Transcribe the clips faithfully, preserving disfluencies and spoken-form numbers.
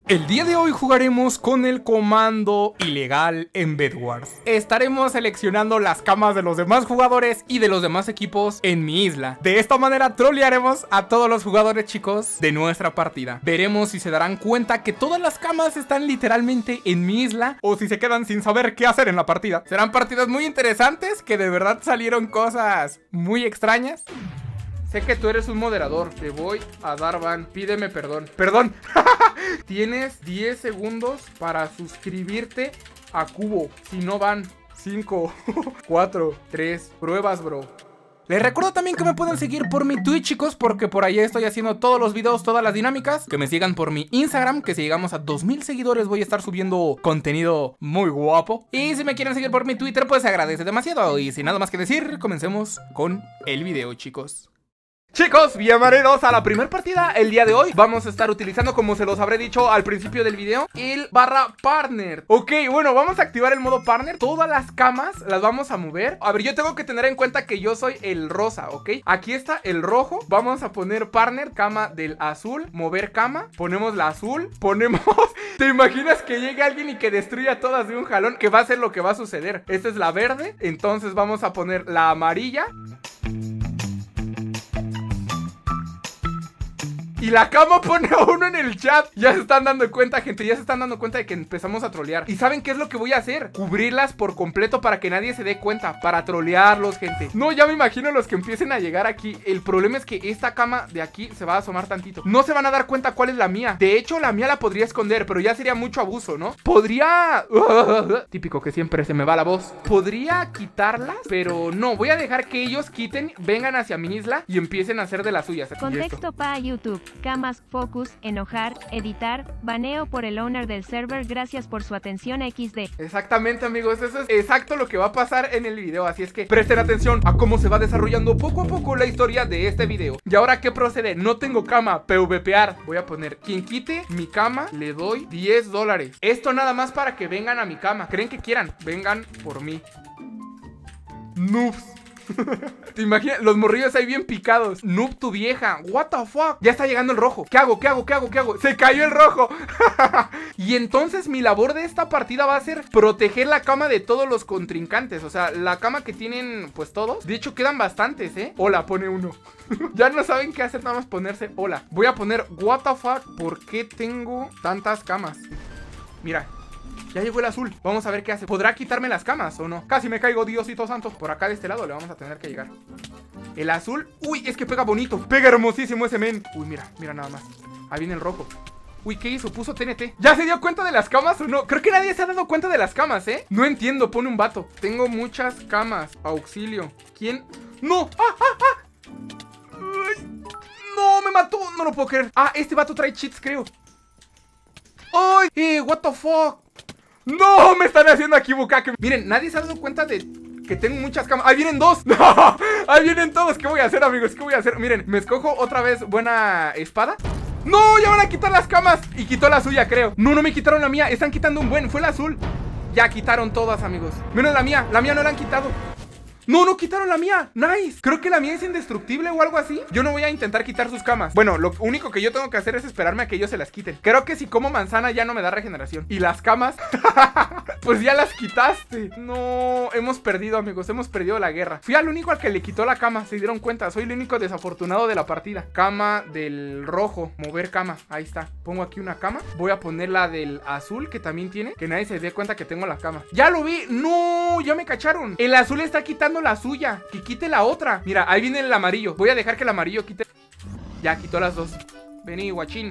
El día de hoy jugaremos con el comando ilegal en Bedwars. Estaremos seleccionando las camas de los demás jugadores y de los demás equipos en mi isla. De esta manera trolearemos a todos los jugadores, chicos, de nuestra partida. Veremos si se darán cuenta que todas las camas están literalmente en mi isla o si se quedan sin saber qué hacer en la partida. Serán partidas muy interesantes, que de verdad salieron cosas muy extrañas. Sé que tú eres un moderador. Te voy a dar ban. Pídeme perdón. ¡Perdón! Tienes diez segundos para suscribirte a Cubo. Si no van. cinco, cuatro, tres. Pruebas, bro. Les recuerdo también que me pueden seguir por mi Twitch, chicos, porque por ahí estoy haciendo todos los videos, todas las dinámicas. Que me sigan por mi Instagram, que si llegamos a dos mil seguidores voy a estar subiendo contenido muy guapo. Y si me quieren seguir por mi Twitter, pues se agradece demasiado. Y sin nada más que decir, comencemos con el video, chicos. Chicos, bienvenidos a la primera partida. El día de hoy vamos a estar utilizando, como se los habré dicho al principio del video, el barra partner. Ok, bueno, vamos a activar el modo partner. Todas las camas las vamos a mover. A ver, yo tengo que tener en cuenta que yo soy el rosa, ¿ok? Aquí está el rojo. Vamos a poner partner, cama del azul. Mover cama, ponemos la azul. Ponemos... ¿Te imaginas que llegue alguien y que destruya todas de un jalón? Que va a ser lo que va a suceder. Esta es la verde, entonces vamos a poner la amarilla. Y la cama pone a uno en el chat. Ya se están dando cuenta, gente. Ya se están dando cuenta de que empezamos a trolear. ¿Y saben qué es lo que voy a hacer? Cubrirlas por completo para que nadie se dé cuenta. Para trolearlos, gente. No, ya me imagino los que empiecen a llegar aquí. El problema es que esta cama de aquí se va a asomar tantito. No se van a dar cuenta cuál es la mía. De hecho, la mía la podría esconder, pero ya sería mucho abuso, ¿no? Podría... Típico que siempre se me va la voz. Podría quitarlas, pero no. Voy a dejar que ellos quiten, vengan hacia mi isla y empiecen a hacer de las suyas. Contexto para YouTube. Camas, focus, enojar, editar, baneo por el owner del server, gracias por su atención equis de. Exactamente, amigos, eso es exacto lo que va a pasar en el video, así es que presten atención a cómo se va desarrollando poco a poco la historia de este video. Y ahora, ¿qué procede? No tengo cama, PvPear. Voy a poner, quien quite mi cama, le doy diez dólares. Esto nada más para que vengan a mi cama. ¿Creen que quieran? Vengan por mí. Noobs. ¿Te imaginas? Los morrillos ahí bien picados. Noob, tu vieja. What the fuck. Ya está llegando el rojo. ¿Qué hago? ¿Qué hago? ¿Qué hago? ¿Qué hago? Se cayó el rojo. Y entonces mi labor de esta partida va a ser proteger la cama de todos los contrincantes. O sea, la cama que tienen pues todos. De hecho quedan bastantes, ¿eh? Hola, pone uno. Ya no saben qué hacer, nada más ponerse hola. Voy a poner what the fuck. ¿Por qué tengo tantas camas? Mira, ya llegó el azul, vamos a ver qué hace. ¿Podrá quitarme las camas o no? Casi me caigo, Diosito santo. Por acá de este lado le vamos a tener que llegar. El azul, uy, es que pega bonito. Pega hermosísimo ese men. Uy, mira, mira nada más. Ahí viene el rojo. Uy, ¿qué hizo? Puso T N T. ¿Ya se dio cuenta de las camas o no? Creo que nadie se ha dado cuenta de las camas, ¿eh? No entiendo, pone un vato. Tengo muchas camas, auxilio. ¿Quién? ¡No! ¡Ah, ah, ah! Ay, ¡no, me mató! No lo puedo creer. Ah, este vato trae cheats, creo. ¡Ay! Eh, what the fuck. ¡No! Me están haciendo aquí bucaque. Miren, nadie se ha dado cuenta de que tengo muchas camas. ¡Ahí vienen dos! ¡No! ¡Ahí vienen todos! ¿Qué voy a hacer, amigos? ¿Qué voy a hacer? Miren, me escojo otra vez buena espada. ¡No! ¡Ya van a quitar las camas! Y quitó la suya, creo. No, no me quitaron la mía. Están quitando un buen. Fue el azul. Ya quitaron todas, amigos. Menos la mía. La mía no la han quitado. No, no quitaron la mía. Nice. Creo que la mía es indestructible o algo así. Yo no voy a intentar quitar sus camas. Bueno, lo único que yo tengo que hacer es esperarme a que ellos se las quiten. Creo que si como manzana ya no me da regeneración. Y las camas pues ya las quitaste. No, hemos perdido, amigos. Hemos perdido la guerra. Fui al único al que le quitó la cama. Se dieron cuenta, soy el único desafortunado de la partida. Cama del rojo, mover cama. Ahí está, pongo aquí una cama. Voy a poner la del azul, que también tiene. Que nadie se dé cuenta que tengo la cama. Ya lo vi, no, ya me cacharon. El azul está quitando la suya, que quite la otra. Mira, ahí viene el amarillo. Voy a dejar que el amarillo quite. Ya quitó las dos. Vení, guachín.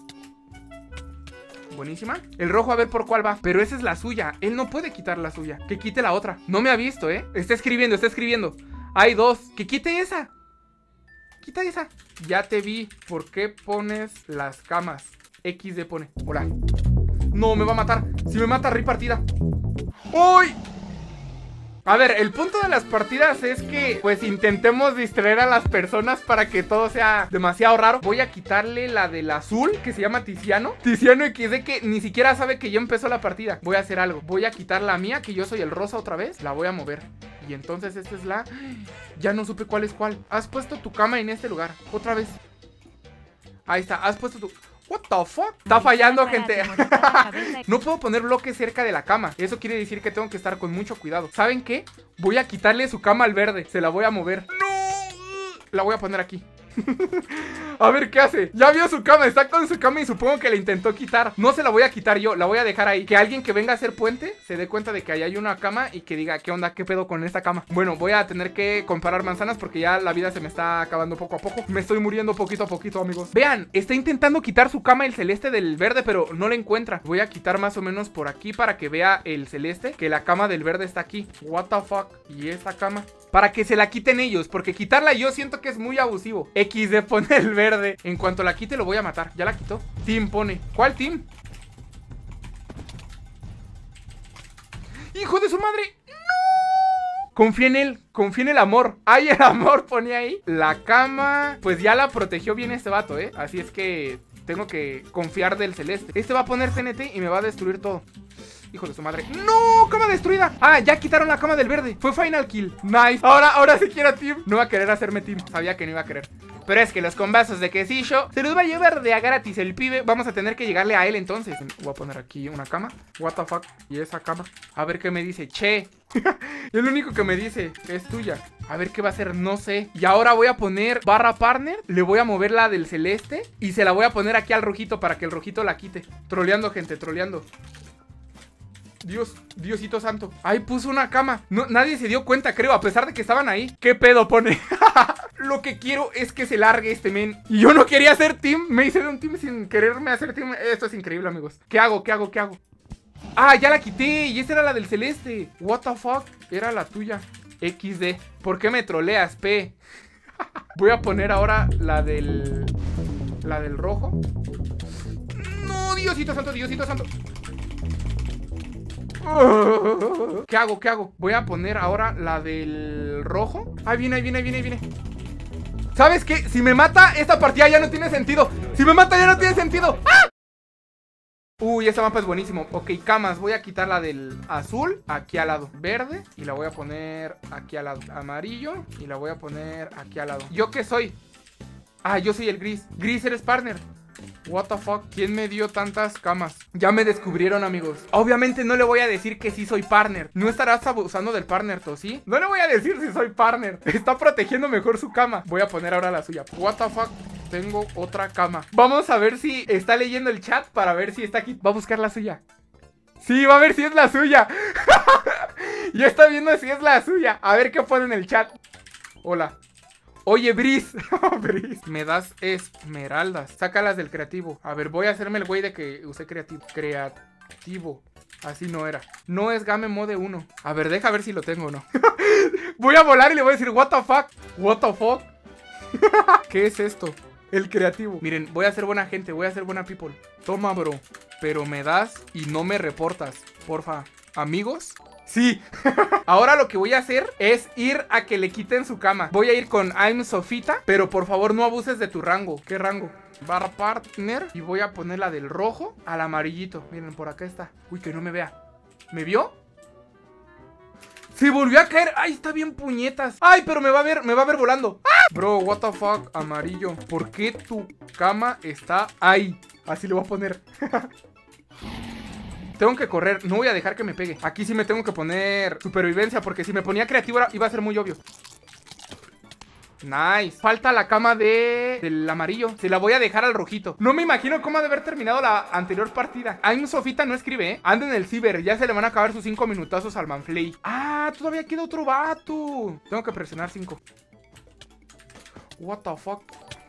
Buenísima. El rojo a ver por cuál va. Pero esa es la suya. Él no puede quitar la suya. Que quite la otra. No me ha visto, ¿eh? Está escribiendo, está escribiendo. Hay dos. Que quite esa. Quita esa. Ya te vi. ¿Por qué pones las camas? equis de pone. Hola. No, me va a matar. Si me mata, repartida. ¡Uy! A ver, el punto de las partidas es que pues intentemos distraer a las personas para que todo sea demasiado raro. Voy a quitarle la del azul, que se llama Tiziano. Tiziano equis de, que ni siquiera sabe que ya empezó la partida. Voy a hacer algo. Voy a quitar la mía, que yo soy el rosa otra vez. La voy a mover. Y entonces esta es la... Ya no supe cuál es cuál. Has puesto tu cama en este lugar. Otra vez. Ahí está, has puesto tu... What the fuck? Está fallando, gente. No puedo poner bloques cerca de la cama. Eso quiere decir que tengo que estar con mucho cuidado. ¿Saben qué? Voy a quitarle su cama al verde. Se la voy a mover. ¡No! La voy a poner aquí. A ver qué hace. Ya vio su cama, está con su cama y supongo que la intentó quitar. No se la voy a quitar yo, la voy a dejar ahí. Que alguien que venga a hacer puente se dé cuenta de que ahí hay una cama y que diga, ¿qué onda? ¿Qué pedo con esta cama? Bueno, voy a tener que comparar manzanas porque ya la vida se me está acabando poco a poco. Me estoy muriendo poquito a poquito, amigos. Vean, está intentando quitar su cama el celeste del verde, pero no la encuentra. Voy a quitar más o menos por aquí para que vea el celeste que la cama del verde está aquí. What the fuck? ¿Y esta cama? Para que se la quiten ellos, porque quitarla yo siento que es muy abusivo. equis de pone el verde. En cuanto la quite lo voy a matar. Ya la quitó. Team pone. ¿Cuál team? ¡Hijo de su madre! ¡No! Confía en él. Confía en el amor. ¡Ay, el amor! Pone ahí. La cama. Pues ya la protegió bien este vato, ¿eh? Así es que tengo que confiar del celeste. Este va a poner C N T y me va a destruir todo. Hijo de su madre. ¡No! ¡Cama destruida! Ah, ya quitaron la cama del verde. Fue final kill. Nice. Ahora, ahora sí quiero team. No va a querer hacerme team. Sabía que no iba a querer. Pero es que los combazos de quesillo se los va a llevar de a gratis el pibe. Vamos a tener que llegarle a él entonces. Voy a poner aquí una cama. What the fuck. Y esa cama. A ver qué me dice. Che. Es lo único que me dice. Es tuya. A ver qué va a hacer. No sé. Y ahora voy a poner barra partner. Le voy a mover la del celeste. Y se la voy a poner aquí al rojito para que el rojito la quite. Troleando, gente. Troleando. Dios, Diosito santo. Ahí puso una cama. No, nadie se dio cuenta, creo, a pesar de que estaban ahí. ¿Qué pedo pone? Lo que quiero es que se largue este men. Y yo no quería hacer team. Me hice de un team sin quererme hacer team. Esto es increíble, amigos. ¿Qué hago? ¿Qué hago? ¿Qué hago? Ah, ya la quité. Y esa era la del celeste. What the fuck? Era la tuya. equis de. ¿Por qué me troleas, P? Voy a poner ahora la del... La del rojo. No, Diosito santo, Diosito santo. ¿Qué hago? ¿Qué hago? Voy a poner ahora la del rojo. Ahí viene, ahí viene, ahí viene, ahí viene. ¿Sabes qué? Si me mata, esta partida ya no tiene sentido. Si me mata, ya no tiene sentido. ¡Ah! Uy, esta mapa es buenísimo. Ok, camas, voy a quitar la del azul aquí al lado. Verde, y la voy a poner aquí al lado. Amarillo, y la voy a poner aquí al lado. ¿Yo qué soy? Ah, yo soy el gris. Gris, eres partner. What the fuck, ¿quién me dio tantas camas? Ya me descubrieron, amigos. Obviamente no le voy a decir que sí soy partner. No estarás abusando del partner, ¿tú sí? No le voy a decir si soy partner. Está protegiendo mejor su cama. Voy a poner ahora la suya. What the fuck, tengo otra cama. Vamos a ver si está leyendo el chat para ver si está aquí. Va a buscar la suya. Sí, va a ver si es la suya. Ya está viendo si es la suya. A ver qué pone en el chat. Hola. Oye, Briz. Briz. Me das esmeraldas. Sácalas del creativo. A ver, voy a hacerme el güey de que usé creativo. Creativo. Así no era. No es Game Mode uno. A ver, deja ver si lo tengo o no. Voy a volar y le voy a decir, what the fuck. What the fuck. ¿Qué es esto? El creativo. Miren, voy a ser buena gente. Voy a ser buena people. Toma, bro. Pero me das y no me reportas. Porfa. Amigos. Sí. Ahora lo que voy a hacer es ir a que le quiten su cama. Voy a ir con I'm Sofita, pero por favor no abuses de tu rango. ¿Qué rango? Barra partner. Y voy a poner la del rojo al amarillito. Miren, por acá está. Uy, que no me vea. ¿Me vio? Se volvió a caer. Ay, está bien puñetas. Ay, pero me va a ver, me va a ver volando. ¡Ah! Bro, what the fuck, amarillo. ¿Por qué tu cama está ahí? Así le voy a poner. Tengo que correr, no voy a dejar que me pegue. Aquí sí me tengo que poner supervivencia, porque si me ponía creativo iba a ser muy obvio. Nice. Falta la cama de... del amarillo. Se la voy a dejar al rojito. No me imagino cómo ha de haber terminado la anterior partida. I'm Sofita no escribe, ¿eh? Anda en el ciber. Ya se le van a acabar sus cinco minutazos al Manflay. Ah, todavía queda otro vato. Tengo que presionar cinco. What the fuck.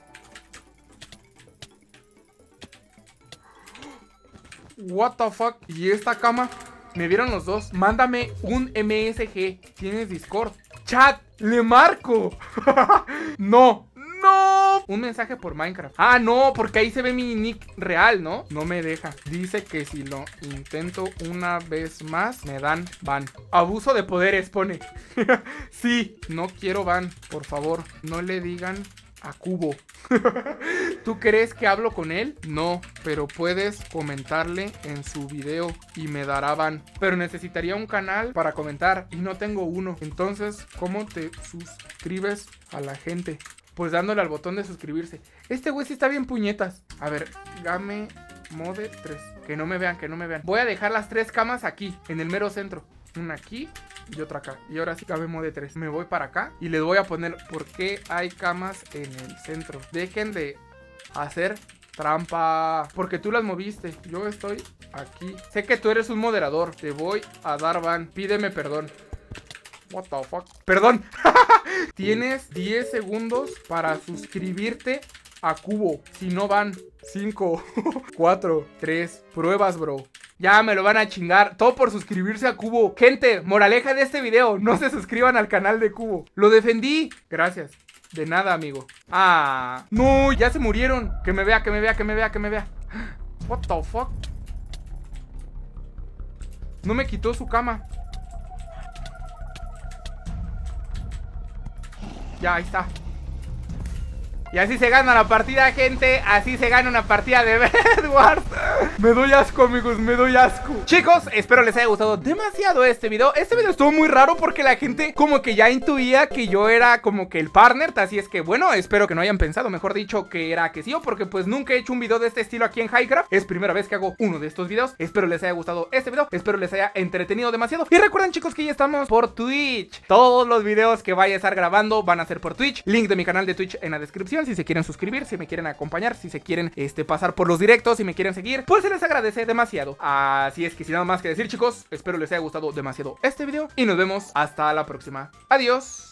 What the fuck. ¿Y esta cama? Me vieron los dos. Mándame un M S G. ¿Tienes Discord? Chat, le marco. No. No. Un mensaje por Minecraft. Ah, no, porque ahí se ve mi nick real, ¿no? No me deja. Dice que si lo intento una vez más, me dan ban. Abuso de poderes, pone. Sí, no quiero ban. Por favor, no le digan a Cubo. ¿Tú crees que hablo con él? No, pero puedes comentarle en su video y me dará ban. Pero necesitaría un canal para comentar y no tengo uno. Entonces, ¿cómo te suscribes a la gente? Pues dándole al botón de suscribirse. Este güey sí está bien puñetas. A ver, Game Mode tres. Que no me vean, que no me vean. Voy a dejar las tres camas aquí, en el mero centro. Una aquí y otra acá. Y ahora sí Game Mode tres. Me voy para acá y les voy a poner ¿por qué hay camas en el centro? Dejen de hacer trampa, porque tú las moviste. Yo estoy aquí. Sé que tú eres un moderador. Te voy a dar ban. Pídeme perdón. What the fuck. Perdón. Tienes diez segundos para suscribirte a Cubo. Si no van cinco, cuatro, tres. Pruebas, bro. Ya me lo van a chingar. Todo por suscribirse a Cubo. Gente, moraleja de este video: no se suscriban al canal de Cubo. Lo defendí. Gracias. De nada, amigo. Ah, no, ya se murieron. Que me vea, que me vea, que me vea, que me vea. What the fuck. No me quitó su cama. Ya, ahí está. Y así se gana la partida, gente. Así se gana una partida de Bed Wars. Me doy asco, amigos, me doy asco. Chicos, espero les haya gustado demasiado este video. Este video estuvo muy raro porque la gente como que ya intuía que yo era como que el partner. Así es que, bueno, espero que no hayan pensado, mejor dicho, que era que sí, o porque pues nunca he hecho un video de este estilo aquí en Highcraft. Es primera vez que hago uno de estos videos. Espero les haya gustado este video. Espero les haya entretenido demasiado. Y recuerden, chicos, que ya estamos por Twitch. Todos los videos que vaya a estar grabando van a ser por Twitch. Link de mi canal de Twitch en la descripción. Si se quieren suscribir, si me quieren acompañar, si se quieren este, pasar por los directos, si me quieren seguir, pues se les agradece demasiado. Así es que sin nada más que decir, chicos, espero les haya gustado demasiado este video y nos vemos hasta la próxima. Adiós.